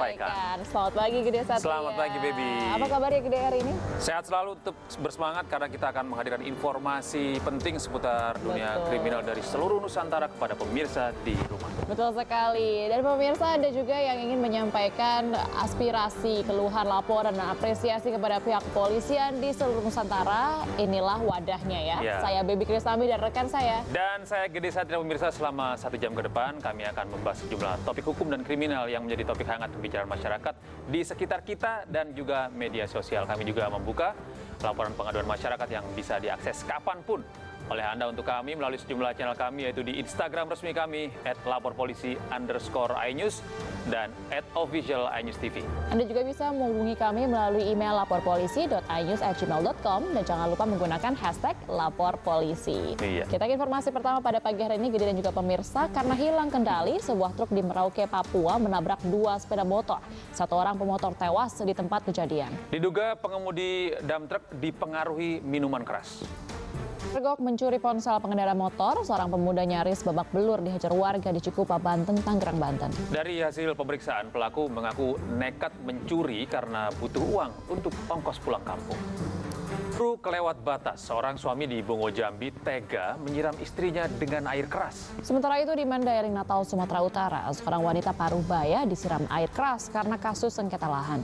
sampaikan. Selamat pagi Gede Satria. Selamat pagi Baby. Apa kabar ya Gede hari ini? Sehat selalu, tetap bersemangat karena kita akan menghadirkan informasi penting seputar dunia kriminal dari seluruh Nusantara kepada pemirsa di rumah. Betul sekali. Dan pemirsa ada juga yang ingin menyampaikan aspirasi, keluhan, laporan, dan apresiasi kepada pihak kepolisian di seluruh Nusantara. Inilah wadahnya ya. Saya Baby Kristami dan rekan saya. Dan saya Gede Satria. Pemirsa, selama 1 jam ke depan kami akan membahas sejumlah topik hukum dan kriminal yang menjadi topik hangat pembicaraan masyarakat di sekitar kita dan juga media sosial. Kami juga membuka laporan pengaduan masyarakat yang bisa diakses kapanpun oleh Anda untuk kami melalui sejumlah channel kami, yaitu di Instagram resmi kami @laporpolisi_inews dan @official_inews_tv. Anda juga bisa menghubungi kami melalui email laporpolisi.inews@gmail.com dan jangan lupa menggunakan hashtag #laporpolisi. Kita ke informasi pertama pada pagi hari ini, Gede dan juga pemirsa. Karena hilang kendali, sebuah truk di Merauke, Papua menabrak 2 sepeda motor. 1 orang pemotor tewas di tempat kejadian. Diduga pengemudi dam truk dipengaruhi minuman keras. Pergok mencuri ponsel pengendara motor, seorang pemuda nyaris babak belur dihajar warga di Cikupa, Banten, Tangerang, Banten. Dari hasil pemeriksaan, pelaku mengaku nekat mencuri karena butuh uang untuk ongkos pulang kampung. Truk kelewat batas, seorang suami di Bongo Jambi tega menyiram istrinya dengan air keras. Sementara itu di Mandailing, Natal, Sumatera Utara, seorang wanita Parubaya disiram air keras karena kasus sengketa lahan.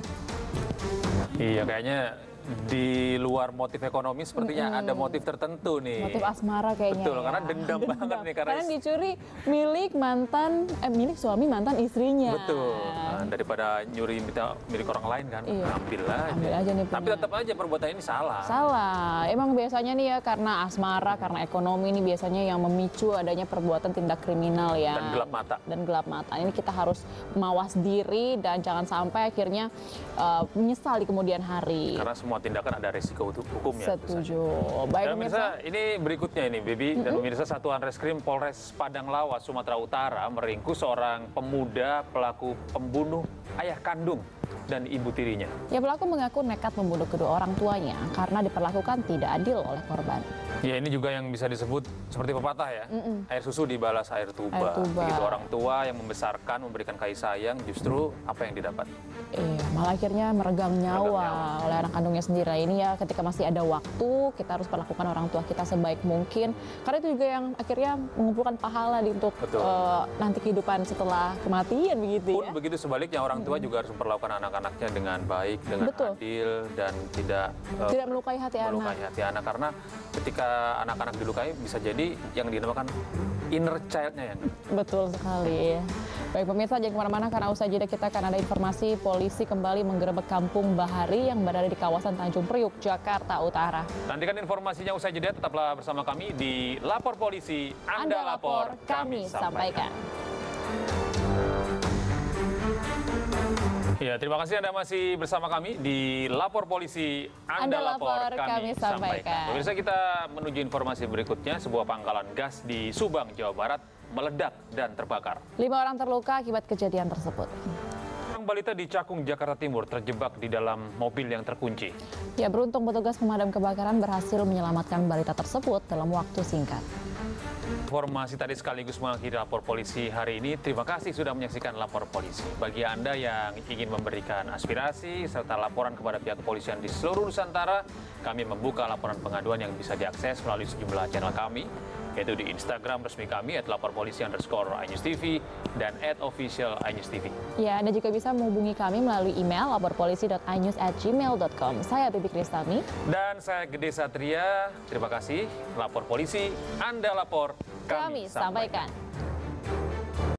Iya, kayaknya di luar motif ekonomi sepertinya ada motif tertentu nih. Motif asmara kayaknya. Betul, ya. karena dendam banget nih. Karena dicuri milik suami mantan istrinya. Betul, nah, daripada nyuri milik orang lain kan, ambil aja nih. Tapi tetap aja perbuatan ini salah. Salah, emang biasanya nih ya karena asmara, karena ekonomi ini biasanya yang memicu adanya perbuatan tindak kriminal ya. Dan gelap mata. Ini kita harus mawas diri dan jangan sampai akhirnya menyesal di kemudian hari. Karena semua tindakan ada resiko hukum ya. Setuju. Baik pemirsa, ini berikutnya ini Baby dan pemirsa, Satuan Reskrim Polres Padang Lawas, Sumatera Utara meringkus seorang pemuda pelaku pembunuh ayah kandung dan ibu tirinya. Ya, pelaku mengaku nekat membunuh kedua orang tuanya karena diperlakukan tidak adil oleh korban. Ya, ini juga yang bisa disebut seperti pepatah ya. Air susu dibalas air tuba. Begitu orang tua yang membesarkan, memberikan kasih sayang, justru apa yang didapat? Iya, malah akhirnya meregang nyawa oleh anak kandungnya sendiri. Ini ya ketika masih ada waktu, kita harus perlakukan orang tua kita sebaik mungkin. Karena itu juga yang akhirnya mengumpulkan pahala untuk nanti kehidupan setelah kematian begitu ya. Pun begitu sebaliknya, orang tua juga harus memperlakukan anak-anaknya dengan baik, dengan adil, dan tidak melukai hati anak. Karena ketika anak-anak dilukai bisa jadi yang dinamakan inner child-nya ya. Betul sekali. Baik pemirsa, jangan kemana-mana karena usai jeda kita akan ada informasi polisi kembali menggerebek kampung Bahari yang berada di kawasan Tanjung Priuk, Jakarta Utara. Nantikan informasinya usai jeda, tetaplah bersama kami di Lapor Polisi. Anda lapor, kami sampaikan. Ya, terima kasih Anda masih bersama kami di Lapor Polisi. Anda lapor, kami sampaikan. Pemirsa, kita menuju informasi berikutnya. Sebuah pangkalan gas di Subang, Jawa Barat meledak dan terbakar. 5 orang terluka akibat kejadian tersebut. Seorang balita di Cakung, Jakarta Timur terjebak di dalam mobil yang terkunci. Ya, beruntung petugas pemadam kebakaran berhasil menyelamatkan balita tersebut dalam waktu singkat. Informasi tadi sekaligus mengakhiri Lapor Polisi hari ini. Terima kasih sudah menyaksikan Lapor Polisi. Bagi Anda yang ingin memberikan aspirasi serta laporan kepada pihak kepolisian di seluruh Nusantara, kami membuka laporan pengaduan yang bisa diakses melalui sejumlah channel kami, yaitu di Instagram resmi kami @laporpolisi_inews_tv dan @official_inews_tv. Ya, Anda juga bisa menghubungi kami melalui email laporpolisi.inews@gmail.com. Saya Baby Kristami. Dan saya Gede Satria. Terima kasih. Lapor Polisi, Anda lapor, kami sampaikan.